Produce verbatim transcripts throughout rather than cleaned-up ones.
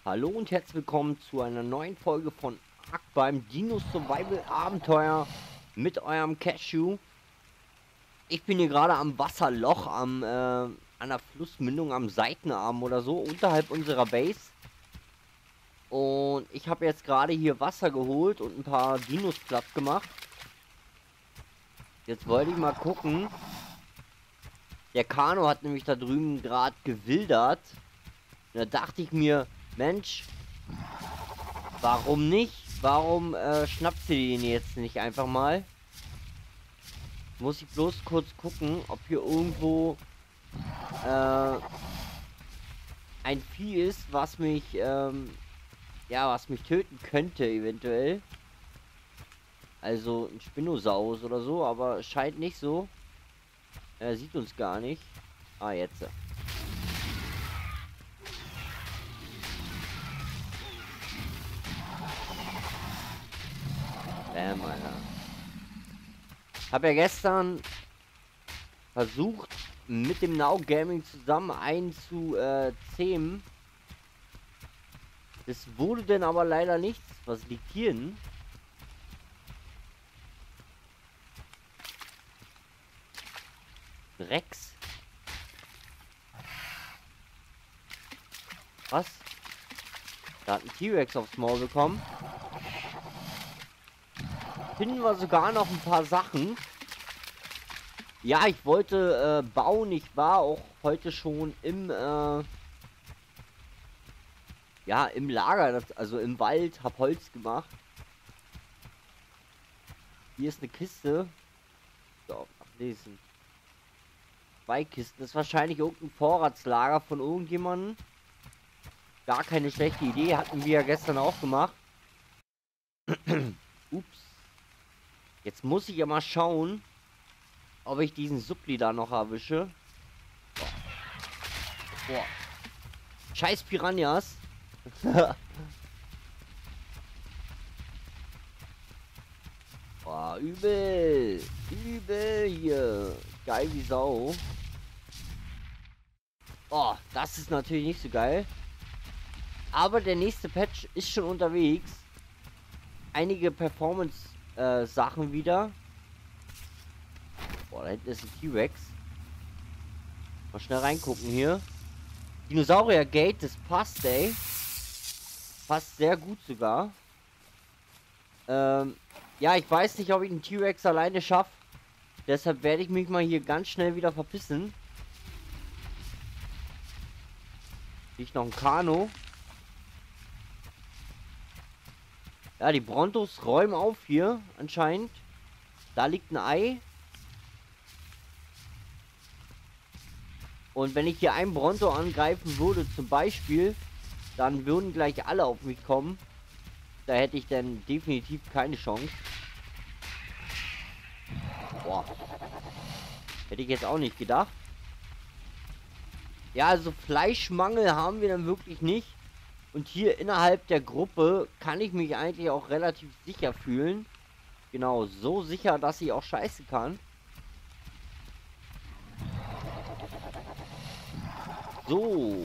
Hallo und herzlich willkommen zu einer neuen Folge von Ark beim Dino Survival Abenteuer mit eurem Cashew. Ich bin hier gerade am Wasserloch, am äh, an der Flussmündung, am Seitenarm oder so, unterhalb unserer Base. Und ich habe jetzt gerade hier Wasser geholt und ein paar Dinos platt gemacht. Jetzt wollte ich mal gucken. Der Kano hat nämlich da drüben gerade gewildert. Da dachte ich mir, Mensch, warum nicht? Warum äh, schnappt sie den jetzt nicht einfach mal? Muss ich bloß kurz gucken, ob hier irgendwo äh, ein Vieh ist, was mich, ähm, ja, was mich töten könnte eventuell. Also ein Spinosaurus oder so, aber scheint nicht so. Er sieht uns gar nicht. Ah, jetzt. Bam, Alter. Hab ja gestern versucht, mit dem Now Gaming zusammen einzuzähmen. Das wurde denn aber leider nichts. Was liegt hier hin? Rex? Was? Da hat ein T-Rex aufs Maul bekommen. Finden wir sogar noch ein paar Sachen. Ja, ich wollte äh, bauen. Ich war auch heute schon im äh, ja, im Lager, das, also im Wald, hab Holz gemacht. Hier ist eine Kiste. So, ablesen. Zwei Kisten. Das ist wahrscheinlich irgendein Vorratslager von irgendjemandem. Gar keine schlechte Idee. Hatten wir ja gestern auch gemacht. Ups. Jetzt muss ich ja mal schauen, ob ich diesen Suppli da noch erwische. Boah. Boah. Scheiß Piranhas. Boah, übel. Übel hier. Geil wie Sau. Oh, das ist natürlich nicht so geil. Aber der nächste Patch ist schon unterwegs. Einige Performance äh, Sachen wieder. Boah, da hinten ist ein T-Rex. Mal schnell reingucken hier. Dinosaurier Gate, das passt, ey. Passt sehr gut sogar. Ähm, ja, ich weiß nicht, ob ich den T-Rex alleine schaffe. Deshalb werde ich mich mal hier ganz schnell wieder verpissen. Liegt noch ein Kano. Ja, die Brontos räumen auf hier, anscheinend. Da liegt ein Ei. Und wenn ich hier einen Bronto angreifen würde, zum Beispiel, dann würden gleich alle auf mich kommen. Da hätte ich dann definitiv keine Chance. Boah. Hätte ich jetzt auch nicht gedacht. Ja, also Fleischmangel haben wir dann wirklich nicht. Und hier innerhalb der Gruppe kann ich mich eigentlich auch relativ sicher fühlen. Genau, so sicher, dass ich auch scheißen kann. So.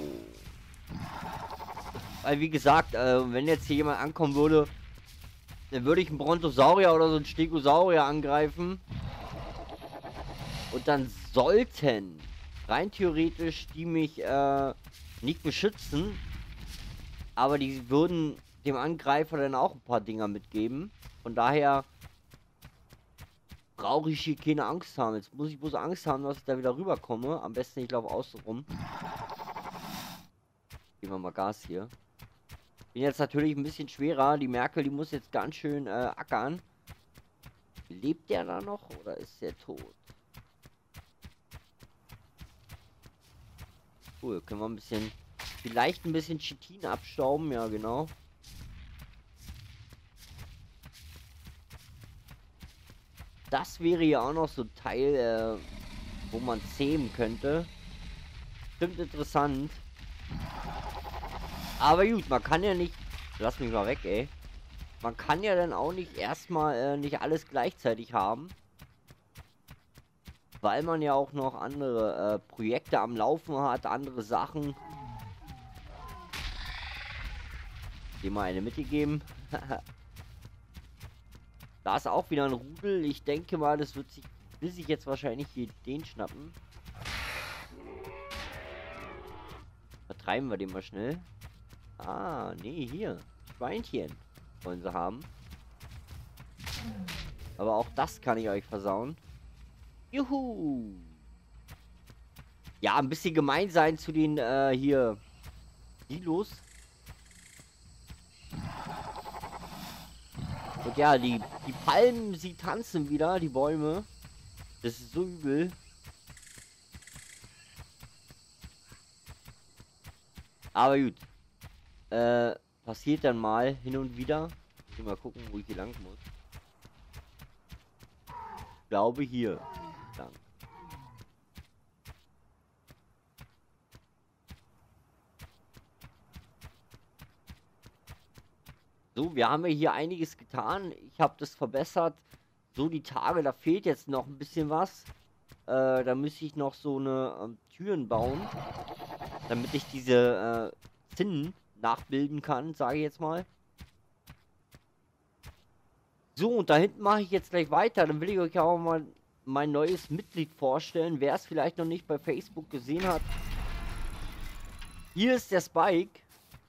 Weil wie gesagt, äh, wenn jetzt hier jemand ankommen würde, dann würde ich einen Brontosaurier oder so einen Stegosaurier angreifen. Und dann sollten rein theoretisch die mich äh, nicht beschützen. Aber die würden dem Angreifer dann auch ein paar Dinger mitgeben. Von daher brauche ich hier keine Angst haben. Jetzt muss ich bloß Angst haben, dass ich da wieder rüberkomme. Am besten, ich laufe außen rum. Geben wir mal Gas hier. Bin jetzt natürlich ein bisschen schwerer. Die Merkel, die muss jetzt ganz schön äh, ackern. Lebt der da noch oder ist der tot? Cool, können wir ein bisschen... Vielleicht ein bisschen Chitin abstauben, ja genau. Das wäre ja auch noch so ein Teil, äh, wo man zähmen könnte. Stimmt interessant. Aber gut, man kann ja nicht... Lass mich mal weg, ey. Man kann ja dann auch nicht erstmal äh, nicht alles gleichzeitig haben. Weil man ja auch noch andere äh, Projekte am Laufen hat, andere Sachen. Dem mal eine mitgegeben. Da ist auch wieder ein Rudel. Ich denke mal, das wird sich, will sich jetzt wahrscheinlich hier den schnappen. Vertreiben wir den mal schnell. Ah, nee, hier. Schweinchen wollen sie haben. Aber auch das kann ich euch versauen. Juhu! Ja, ein bisschen gemein sein zu den, äh, hier... Silos. Und ja, die, die Palmen, sie tanzen wieder, die Bäume. Das ist so übel. Aber gut. Äh, passiert dann mal hin und wieder. Ich muss mal gucken, wo ich hier lang muss. Ich glaube hier lang. So, wir haben ja hier einiges getan. Ich habe das verbessert. So, die Tage, da fehlt jetzt noch ein bisschen was. Äh, da müsste ich noch so eine ähm, Türen bauen. Damit ich diese äh, Zinnen nachbilden kann, sage ich jetzt mal. So, und da hinten mache ich jetzt gleich weiter. Dann will ich euch auch mal mein neues Mitglied vorstellen. Wer es vielleicht noch nicht bei Facebook gesehen hat. Hier ist der Spike.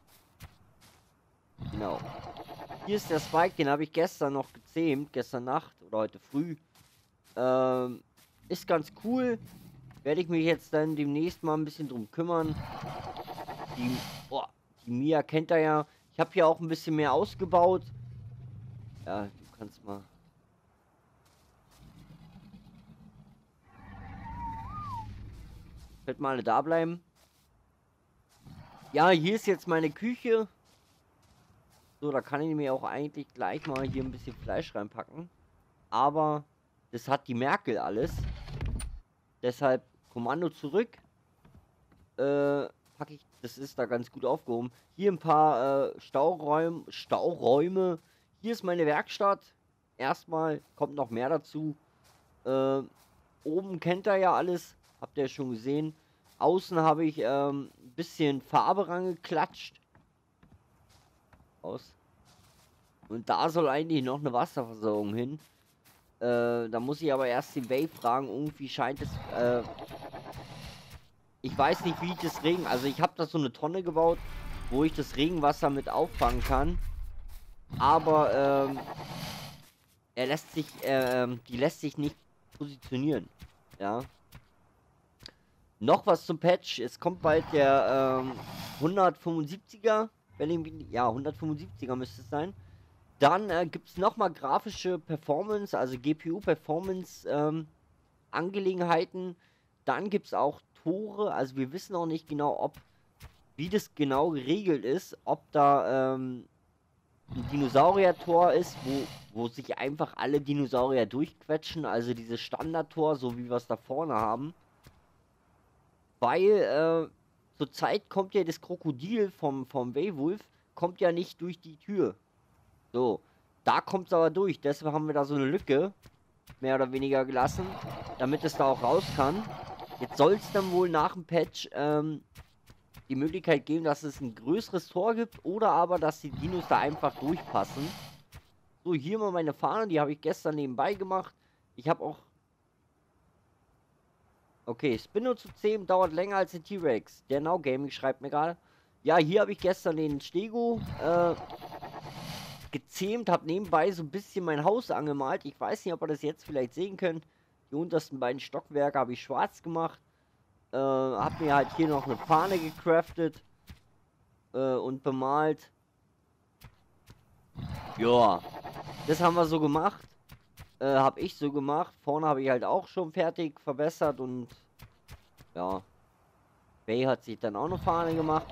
Genau. Hier ist der Spike, den habe ich gestern noch gezähmt. Gestern Nacht oder heute früh. Ähm, ist ganz cool. Werde ich mich jetzt dann demnächst mal ein bisschen drum kümmern. Die, boah, die Mia kennt er ja. Ich habe hier auch ein bisschen mehr ausgebaut. Ja, du kannst mal... Wird mal da bleiben. Ja, hier ist jetzt meine Küche. So, da kann ich mir auch eigentlich gleich mal hier ein bisschen Fleisch reinpacken. Aber das hat die Merkel alles. Deshalb Kommando zurück. Äh, packe ich, das ist da ganz gut aufgehoben. Hier ein paar äh, Stauräume, Stauräume. Hier ist meine Werkstatt. Erstmal kommt noch mehr dazu. Äh, oben kennt ihr ja alles. Habt ihr schon gesehen. Außen habe ich ähm, ein bisschen Farbe rangeklatscht. Aus. Und da soll eigentlich noch eine Wasserversorgung hin. Äh, da muss ich aber erst den Wave fragen. Irgendwie scheint es... Äh, ich weiß nicht, wie ich das Regen... Also ich habe da so eine Tonne gebaut, wo ich das Regenwasser mit auffangen kann. Aber ähm, er lässt sich... Äh, die lässt sich nicht positionieren. Ja. Noch was zum Patch. Es kommt bald der ähm, hundertfünfundsiebziger. Wenn ich, ja, hundertfünfundsiebziger müsste es sein. Dann äh, gibt es nochmal grafische Performance, also G P U-Performance ähm, Angelegenheiten. Dann gibt es auch Tore. Also wir wissen auch nicht genau, ob, wie das genau geregelt ist. Ob da ähm, ein Dinosaurier-Tor ist, wo, wo sich einfach alle Dinosaurier durchquetschen. Also dieses Standard-Tor, so wie wir es da vorne haben. Weil äh, zurzeit kommt ja das Krokodil vom, vom Waywolf, kommt ja nicht durch die Tür. So, da kommt es aber durch. Deshalb haben wir da so eine Lücke, mehr oder weniger gelassen, damit es da auch raus kann. Jetzt soll es dann wohl nach dem Patch ähm, die Möglichkeit geben, dass es ein größeres Tor gibt oder aber, dass die Dinos da einfach durchpassen. So, hier mal meine Fahne, die habe ich gestern nebenbei gemacht. Ich habe auch... Okay, Spino zu zähmen dauert länger als der T-Rex. Der Now Gaming schreibt mir gerade. Ja, hier habe ich gestern den Stego äh, gezähmt, habe nebenbei so ein bisschen mein Haus angemalt. Ich weiß nicht, ob ihr das jetzt vielleicht sehen könnt. Die untersten beiden Stockwerke habe ich schwarz gemacht. Äh, habe mir halt hier noch eine Fahne gecraftet äh, und bemalt. Ja, das haben wir so gemacht. Äh, habe ich so gemacht. Vorne habe ich halt auch schon fertig verbessert und ja. Bay hat sich dann auch eine Fahne gemacht.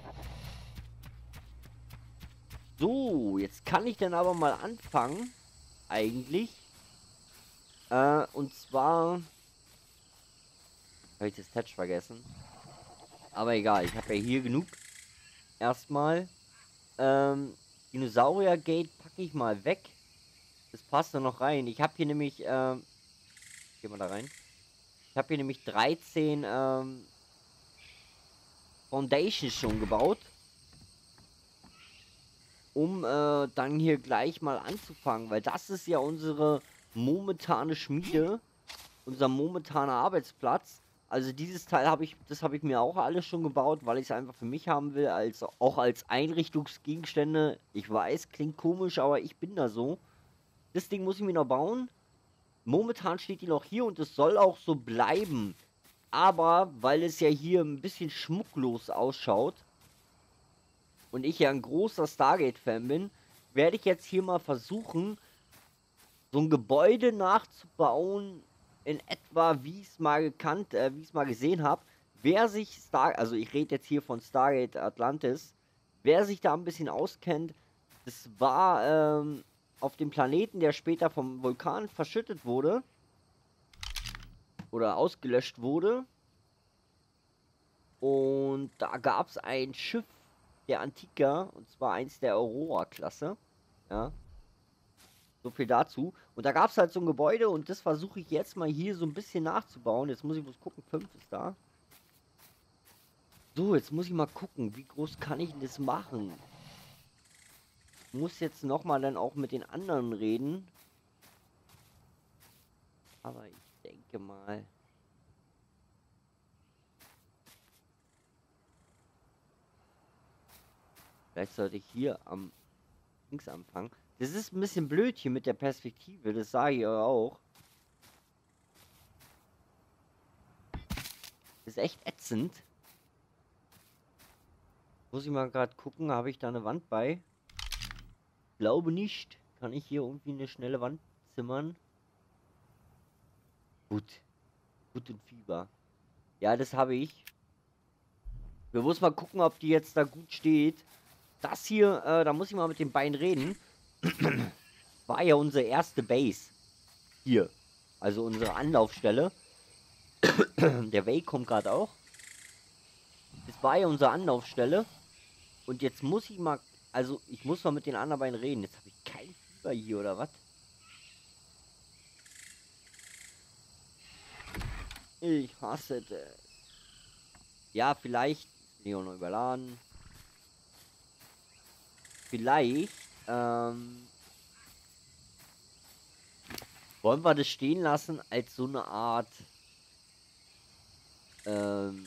So, jetzt kann ich dann aber mal anfangen. Eigentlich. Äh, und zwar... Habe ich das Touch vergessen. Aber egal, ich habe ja hier genug. Erstmal. Ähm, Dinosaurier Gate packe ich mal weg. Das passt da noch rein. Ich habe hier nämlich... Ähm, geh mal da rein. Ich habe hier nämlich dreizehn ähm, Foundations schon gebaut. um äh, dann hier gleich mal anzufangen, weil das ist ja unsere momentane Schmiede, unser momentaner Arbeitsplatz. Also dieses Teil habe ich, das habe ich mir auch alles schon gebaut, weil ich es einfach für mich haben will, als auch als Einrichtungsgegenstände. Ich weiß, klingt komisch, aber ich bin da so. Das Ding muss ich mir noch bauen. Momentan steht die noch hier und es soll auch so bleiben. Aber weil es ja hier ein bisschen schmucklos ausschaut und ich ja ein großer Stargate-Fan bin, werde ich jetzt hier mal versuchen, so ein Gebäude nachzubauen, in etwa, wie ich es mal gekannt, äh, wie ich es mal gesehen habe. Wer sich Star, also ich rede jetzt hier von Stargate Atlantis, wer sich da ein bisschen auskennt, das war ähm, auf dem Planeten, der später vom Vulkan verschüttet wurde oder ausgelöscht wurde. Und da gab es ein Schiff der Antiker, und zwar eins der Aurora-Klasse. Ja. So viel dazu. Und da gab es halt so ein Gebäude und das versuche ich jetzt mal hier so ein bisschen nachzubauen. Jetzt muss ich bloß gucken, fünf ist da. So, jetzt muss ich mal gucken, wie groß kann ich denn das machen? Ich muss jetzt nochmal dann auch mit den anderen reden. Aber ich denke mal... Vielleicht sollte ich hier am links anfangen. Das ist ein bisschen blöd hier mit der Perspektive, das sage ich euch auch. Das ist echt ätzend. Muss ich mal gerade gucken, habe ich da eine Wand bei? Glaube nicht. Kann ich hier irgendwie eine schnelle Wand zimmern? Gut. Gut und Fieber. Ja, das habe ich. Wir müssen mal gucken, ob die jetzt da gut steht. Das hier, äh, da muss ich mal mit den Beinen reden. War ja unsere erste Base. Hier. Also unsere Anlaufstelle. Der Way kommt gerade auch. Das war ja unsere Anlaufstelle. Und jetzt muss ich mal... Also, ich muss mal mit den anderen beiden reden. Jetzt habe ich kein Fieber hier, oder was? Ich hasse das. Ja, vielleicht... Bin ich auch noch überladen. Vielleicht... Ähm... Wollen wir das stehen lassen als so eine Art... Ähm...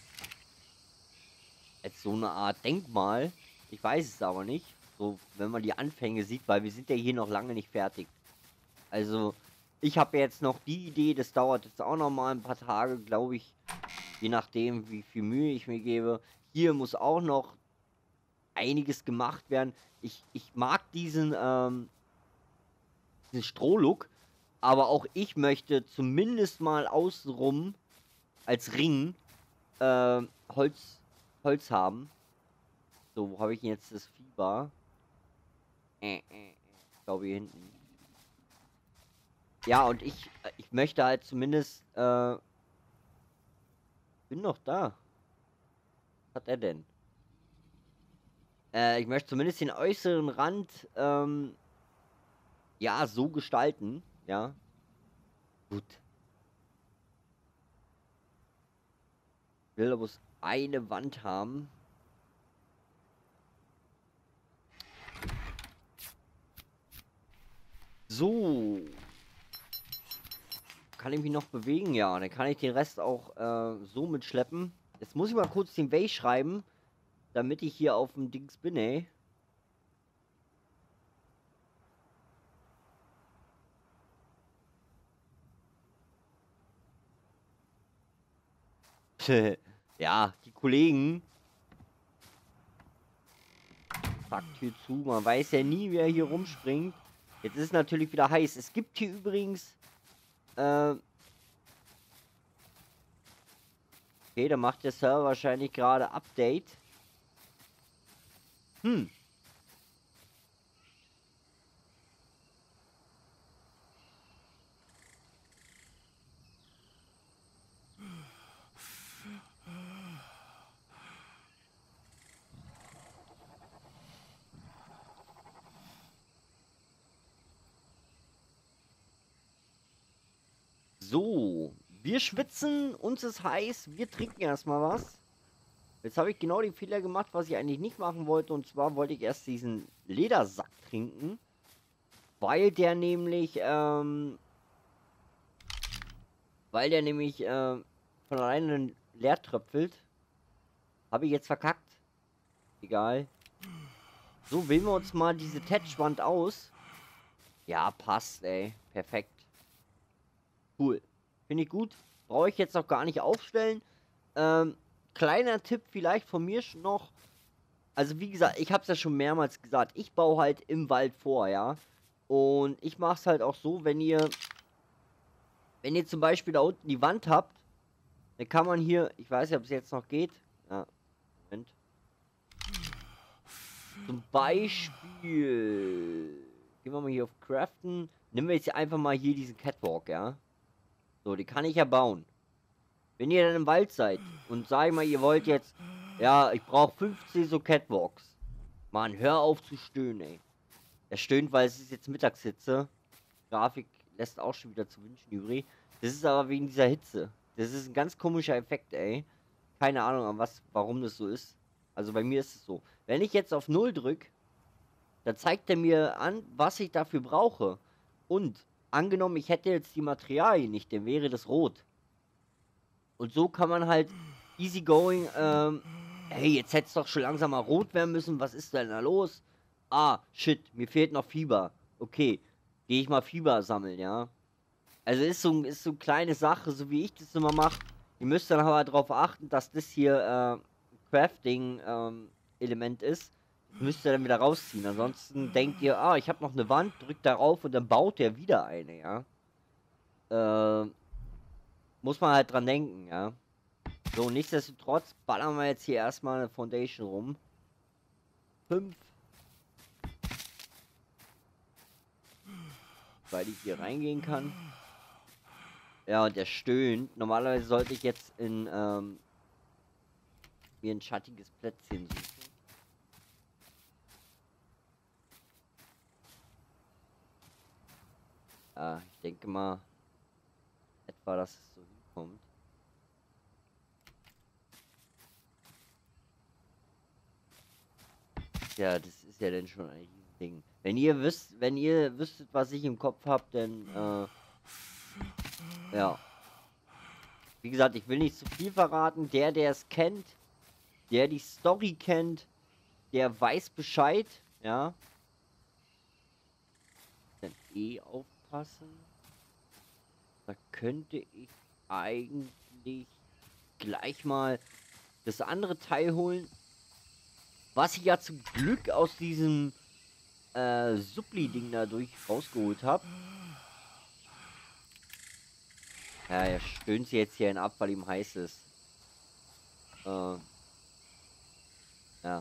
Als so eine Art Denkmal. Ich weiß es aber nicht. So, wenn man die Anfänge sieht, weil wir sind ja hier noch lange nicht fertig. Also, ich habe jetzt noch die Idee, das dauert jetzt auch noch mal ein paar Tage, glaube ich. Je nachdem, wie viel Mühe ich mir gebe. Hier muss auch noch einiges gemacht werden. Ich, ich mag diesen, ähm, diesen Strohlook, aber auch ich möchte zumindest mal außenrum als Ring äh, Holz, Holz haben. So, wo habe ich jetzt das Fieber? Äh, äh, ich glaube hier hinten. Ja, und ich, ich möchte halt zumindest, äh, bin noch da. Was hat er denn? Äh, ich möchte zumindest den äußeren Rand, ähm, ja, so gestalten. Ja. Gut. Ich will aber eine Wand haben. So. Kann ich mich noch bewegen? Ja, dann kann ich den Rest auch äh, so mitschleppen. Jetzt muss ich mal kurz den Way schreiben, damit ich hier auf dem Dings bin, ey. Ja, die Kollegen. Zack, Tür zu. Man weiß ja nie, wer hier rumspringt. Jetzt ist es natürlich wieder heiß. Es gibt hier übrigens... Äh, okay, da macht der Server wahrscheinlich gerade Update. Hm. So, wir schwitzen, uns ist heiß, wir trinken erstmal was. Jetzt habe ich genau den Fehler gemacht, was ich eigentlich nicht machen wollte. Und zwar wollte ich erst diesen Ledersack trinken. Weil der nämlich, ähm... Weil der nämlich, ähm... von alleine leer tröpfelt. Habe ich jetzt verkackt. Egal. So, wählen wir uns mal diese Tetschwand aus. Ja, passt, ey. Perfekt. Cool. Finde ich gut. Brauche ich jetzt noch gar nicht aufstellen. Ähm, kleiner Tipp vielleicht von mir noch. Also wie gesagt, ich habe es ja schon mehrmals gesagt. Ich baue halt im Wald vor, ja. Und ich mache es halt auch so, wenn ihr... Wenn ihr zum Beispiel da unten die Wand habt, dann kann man hier... Ich weiß nicht, ob es jetzt noch geht. Ja, Moment. Zum Beispiel... Gehen wir mal hier auf Craften. Nehmen wir jetzt einfach mal hier diesen Catwalk, ja. So, die kann ich ja bauen. Wenn ihr dann im Wald seid und sag mal, ihr wollt jetzt... Ja, ich brauche fünfzehn so Catwalks. Mann, hör auf zu stöhnen, ey. Er stöhnt, weil es ist jetzt Mittagshitze. Grafik lässt auch schon wieder zu wünschen übrig. Das ist aber wegen dieser Hitze. Das ist ein ganz komischer Effekt, ey. Keine Ahnung, an was, warum das so ist. Also bei mir ist es so. Wenn ich jetzt auf null drücke, dann zeigt er mir an, was ich dafür brauche. Und angenommen, ich hätte jetzt die Materialien nicht, dann wäre das rot. Und so kann man halt easy going, ähm, hey, jetzt hätte es doch schon langsam mal rot werden müssen, was ist denn da los? Ah, shit, mir fehlt noch Fieber. Okay, gehe ich mal Fieber sammeln, ja. Also ist so, ist so eine kleine Sache, so wie ich das immer mache. Ihr müsst dann aber darauf achten, dass das hier äh, Crafting-Element ähm, ist. Das müsst ihr dann wieder rausziehen. Ansonsten denkt ihr, ah, ich habe noch eine Wand, drückt darauf und dann baut der wieder eine, ja. Äh, muss man halt dran denken, ja. So, nichtsdestotrotz ballern wir jetzt hier erstmal eine Foundation rum. Fünf. Weil ich hier reingehen kann. Ja, und der stöhnt. Normalerweise sollte ich jetzt in, ähm, mir ein schattiges Plätzchen suchen. Ja, ich denke mal, etwa, dass es so hinkommt. Ja, das ist ja dann schon ein Ding. Wenn ihr wisst, wenn ihr wüsstet, was ich im Kopf habe, dann, äh, ja. Wie gesagt, ich will nicht zu viel verraten. Der, der es kennt, der die Story kennt, der weiß Bescheid, ja. Dann eh aufpassen. Da könnte ich eigentlich gleich mal das andere Teil holen. Was ich ja zum Glück aus diesem äh, Suppli-Ding dadurch rausgeholt habe. Ja, er stöhnt sie jetzt hier ab, weil ihm heiß ist. Äh, ja.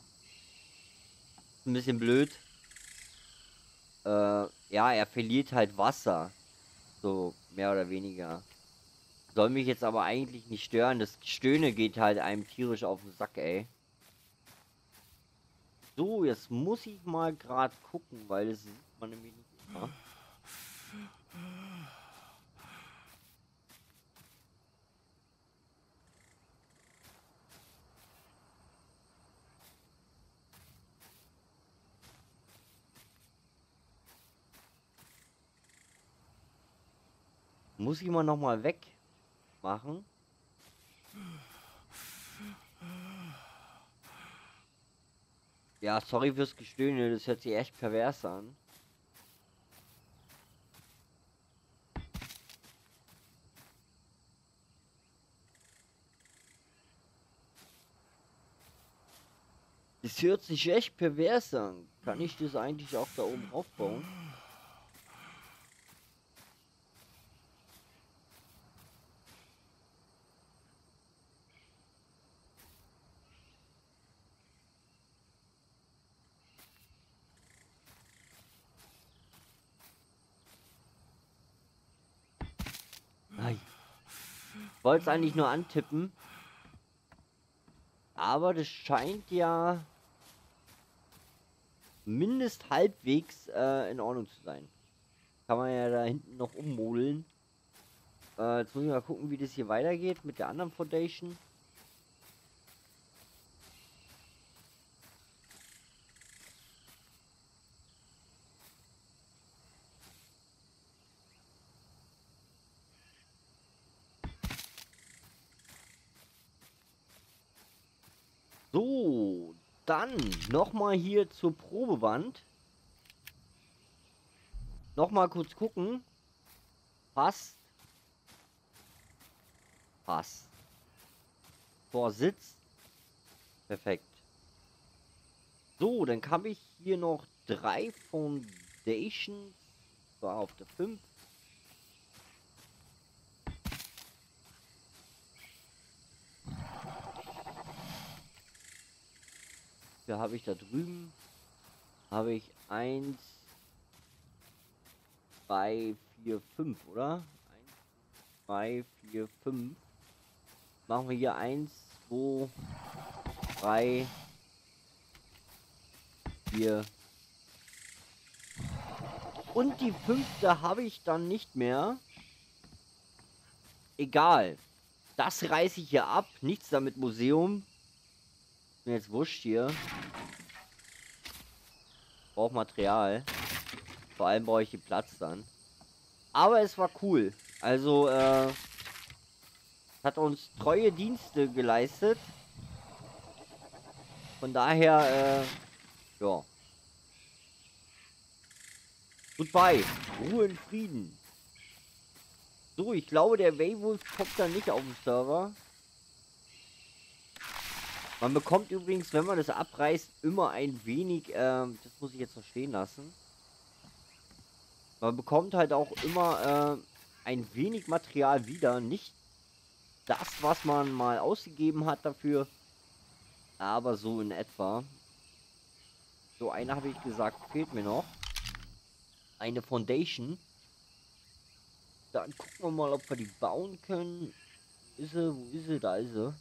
Ein bisschen blöd. Äh, ja, er verliert halt Wasser. So, mehr oder weniger. Soll mich jetzt aber eigentlich nicht stören. Das Stöhne geht halt einem tierisch auf den Sack, ey. So, jetzt muss ich mal gerade gucken, weil das sieht man nämlich nicht immer. Muss ich mal noch mal weg machen. Ja, sorry fürs Gestöhne, das hört sich echt pervers an. Das hört sich echt pervers an. Kann ich das eigentlich auch da oben aufbauen? Nein. Ich wollte es eigentlich nur antippen. Aber das scheint ja mindest halbwegs äh, in Ordnung zu sein. Kann man ja da hinten noch ummodeln. Äh, jetzt muss ich mal gucken, wie das hier weitergeht mit der anderen Foundation. So, dann nochmal hier zur Probewand. Nochmal kurz gucken. Passt. Passt. Vorsitz. Perfekt. So, dann habe ich hier noch drei Foundations. War auf der fünf. Da habe ich da drüben. Habe ich eins, zwei, vier, fünf, oder? eins, zwei, vier, fünf. Machen wir hier eins, zwei, drei, vier. Und die fünfte habe ich dann nicht mehr. Egal. Das reiße ich hier ab. Nichts damit Museum. Bin jetzt wurscht hier. Braucht Material. Vor allem brauche ich den Platz dann. Aber es war cool. Also, äh, hat uns treue Dienste geleistet. Von daher, äh, ja. Goodbye. Ruhe in Frieden. So, ich glaube, der Waywolf kommt da nicht auf den Server. Man bekommt übrigens, wenn man das abreißt, immer ein wenig, ähm, das muss ich jetzt noch stehen lassen. Man bekommt halt auch immer äh, ein wenig Material wieder. Nicht das, was man mal ausgegeben hat dafür, aber so in etwa. So, eine habe ich gesagt, fehlt mir noch. Eine Foundation. Dann gucken wir mal, ob wir die bauen können. Wo ist sie? Wo ist sie? Da ist sie.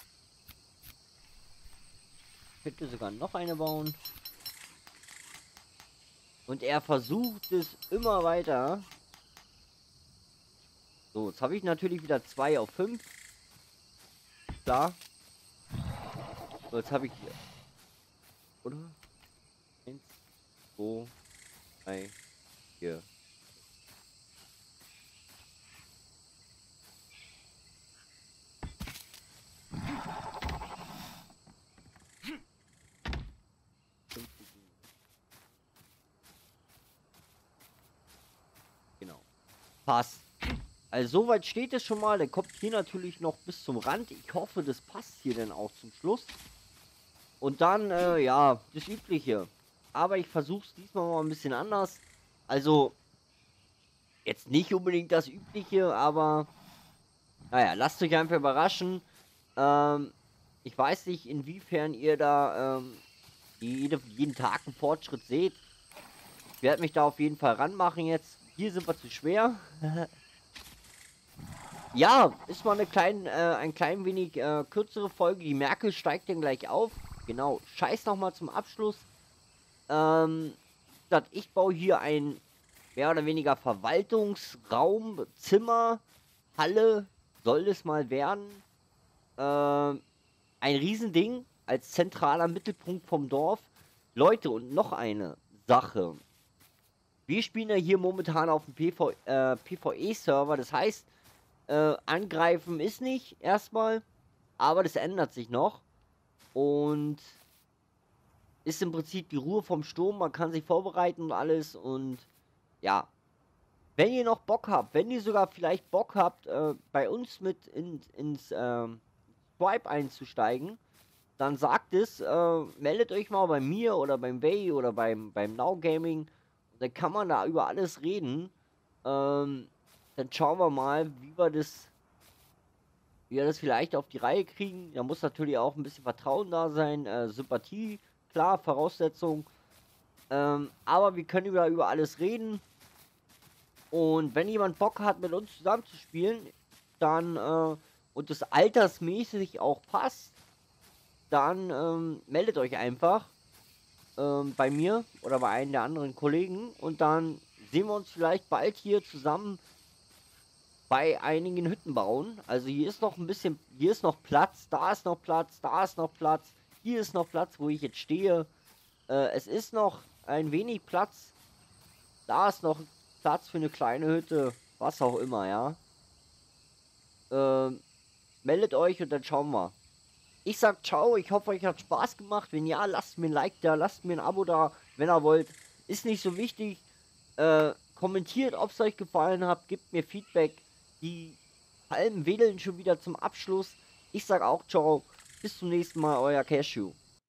Ich könnte sogar noch eine bauen. Und er versucht es immer weiter. So, jetzt habe ich natürlich wieder zwei auf fünf. Klar. So, jetzt habe ich hier. Oder? eins, zwei, drei, vier. Genau. Passt. Also soweit steht es schon mal. Der kommt hier natürlich noch bis zum Rand. Ich hoffe, das passt hier dann auch zum Schluss. Und dann, äh, ja, das Übliche. Aber ich versuche es diesmal mal ein bisschen anders. Also, jetzt nicht unbedingt das Übliche, aber naja, lasst euch einfach überraschen. Ähm, ich weiß nicht, inwiefern ihr da ähm, jede, jeden Tag einen Fortschritt seht. Ich werde mich da auf jeden Fall ranmachen jetzt. Hier sind wir zu schwer. Ja, ist mal eine klein, äh, ein klein wenig äh, kürzere Folge. Die Merkel steigt dann gleich auf. Genau, scheiß nochmal zum Abschluss. Ähm, ich baue hier ein mehr oder weniger Verwaltungsraum, Zimmer, Halle, soll es mal werden. Ähm, ein Riesending als zentraler Mittelpunkt vom Dorf. Leute, und noch eine Sache. Wir spielen ja hier momentan auf dem PV, äh, PvE-Server. Das heißt, äh, angreifen ist nicht erstmal, aber das ändert sich noch. Und ist im Prinzip die Ruhe vom Sturm. Man kann sich vorbereiten und alles. Und ja, wenn ihr noch Bock habt, wenn ihr sogar vielleicht Bock habt, äh, bei uns mit in, ins ähm, Swipe einzusteigen, dann sagt es, äh, meldet euch mal bei mir oder beim Way oder beim, beim Now Gaming. Dann kann man da über alles reden. Ähm, dann schauen wir mal, wie wir das, wie wir das vielleicht auf die Reihe kriegen. Da muss natürlich auch ein bisschen Vertrauen da sein, äh, Sympathie, klar, Voraussetzung. Ähm, aber wir können über, über alles reden. Und wenn jemand Bock hat, mit uns zusammen zu spielen, dann äh, und das altersmäßig auch passt, dann ähm, meldet euch einfach ähm, bei mir oder bei einem der anderen Kollegen und dann sehen wir uns vielleicht bald hier zusammen bei einigen Hütten bauen. Also hier ist noch ein bisschen, hier ist noch Platz, da ist noch Platz, da ist noch Platz, hier ist noch Platz, wo ich jetzt stehe. Äh, es ist noch ein wenig Platz, da ist noch Platz für eine kleine Hütte, was auch immer, ja. Ähm, meldet euch und dann schauen wir. Ich sag ciao, ich hoffe, euch hat Spaß gemacht. Wenn ja, lasst mir ein Like da, lasst mir ein Abo da, wenn ihr wollt. Ist nicht so wichtig. Äh, kommentiert, ob es euch gefallen hat, gebt mir Feedback. Die Palmen wedeln schon wieder zum Abschluss. Ich sag auch ciao. Bis zum nächsten Mal, euer Cashew.